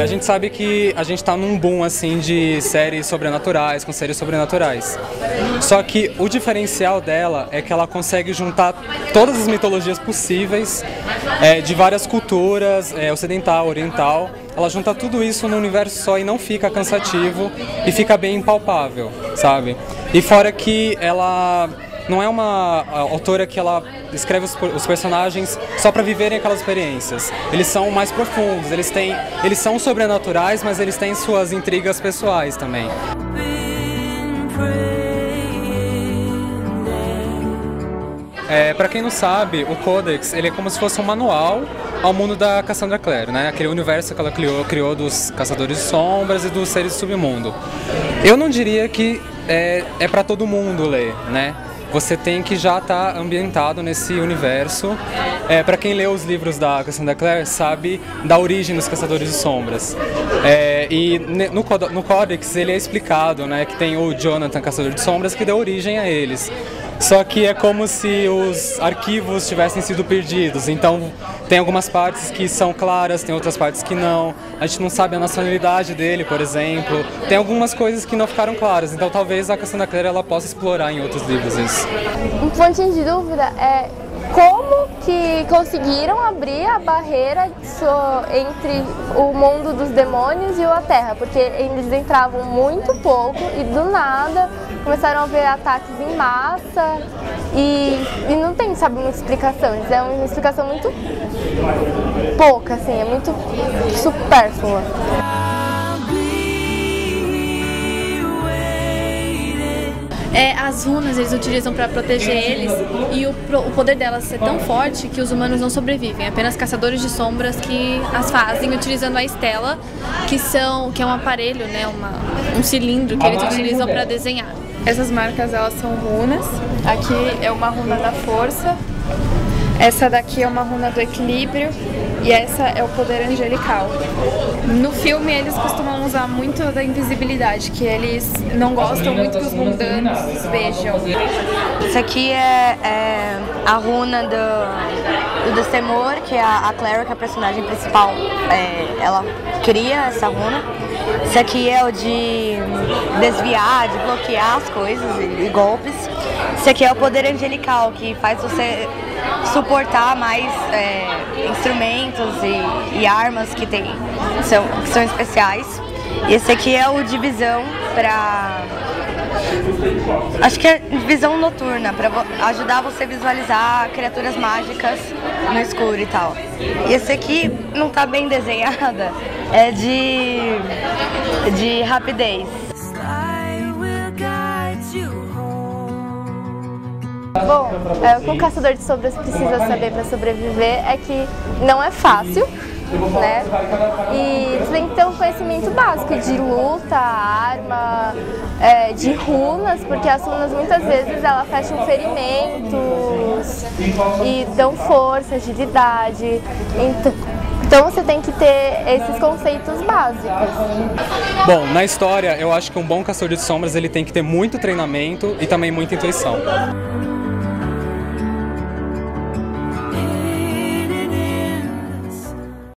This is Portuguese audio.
gente sabe que a gente tá num boom assim de séries sobrenaturais, com séries sobrenaturais. Só que o diferencial dela é que ela consegue juntar todas as mitologias possíveis, de várias culturas, ocidental, oriental. Ela junta tudo isso num universo só e não fica cansativo e fica bem impalpável, sabe? E fora que ela não é uma autora que ela escreve os personagens só para viverem aquelas experiências. Eles são mais profundos, eles são sobrenaturais, mas eles têm suas intrigas pessoais também. Para quem não sabe, o Codex ele é como se fosse um manual ao mundo da Cassandra Clare, né? Aquele universo que ela criou dos Caçadores de Sombras e dos seres do submundo. Eu não diria que é para todo mundo ler, né? Você tem que já estar ambientado nesse universo. Para quem lê os livros da Cassandra Clare, sabe da origem dos Caçadores de Sombras. E no Codex ele é explicado, né, que tem o Jonathan, Caçador de Sombras, que deu origem a eles. Só que é como se os arquivos tivessem sido perdidos, então tem algumas partes que são claras, tem outras partes que não. A gente não sabe a nacionalidade dele, por exemplo. Tem algumas coisas que não ficaram claras, então talvez a Cassandra Clare ela possa explorar em outros livros isso. Um pontinho de dúvida é como que conseguiram abrir a barreira entre o mundo dos demônios e a Terra, porque eles entravam muito pouco e do nada começaram a ver ataques em massa e não tem, sabe, muita explicação. Eles dão uma explicação muito pouca, assim, é muito supérflua. As runas eles utilizam para proteger eles e o poder delas ser tão forte que os humanos não sobrevivem. Apenas caçadores de sombras que as fazem utilizando a estela, que é um aparelho, né, um cilindro que eles utilizam para desenhar. Essas marcas elas são runas. Aqui é uma runa da força. Essa daqui é uma runa do equilíbrio e essa é o poder angelical. No filme eles costumam usar muito da invisibilidade, que eles não gostam muito que os mundanos vejam. Isso aqui é a runa do Destemor, que é a Claire, que é a personagem principal. Ela cria essa runa. Isso aqui é o de desviar, de bloquear as coisas e golpes. Isso aqui é o poder angelical, que faz você suportar mais instrumentos e armas que são especiais. E esse aqui é o de visão acho que é visão noturna, para ajudar você a visualizar criaturas mágicas no escuro e tal. E esse aqui não tá bem desenhada, é de rapidez. Bom, o que um caçador de sombras precisa saber para sobreviver é que não é fácil, né? E você tem que ter um conhecimento básico de luta, arma, de runas, porque as runas muitas vezes elas fecham ferimentos e dão força, agilidade. Então você tem que ter esses conceitos básicos. Bom, na história eu acho que um bom caçador de sombras ele tem que ter muito treinamento e também muita intuição.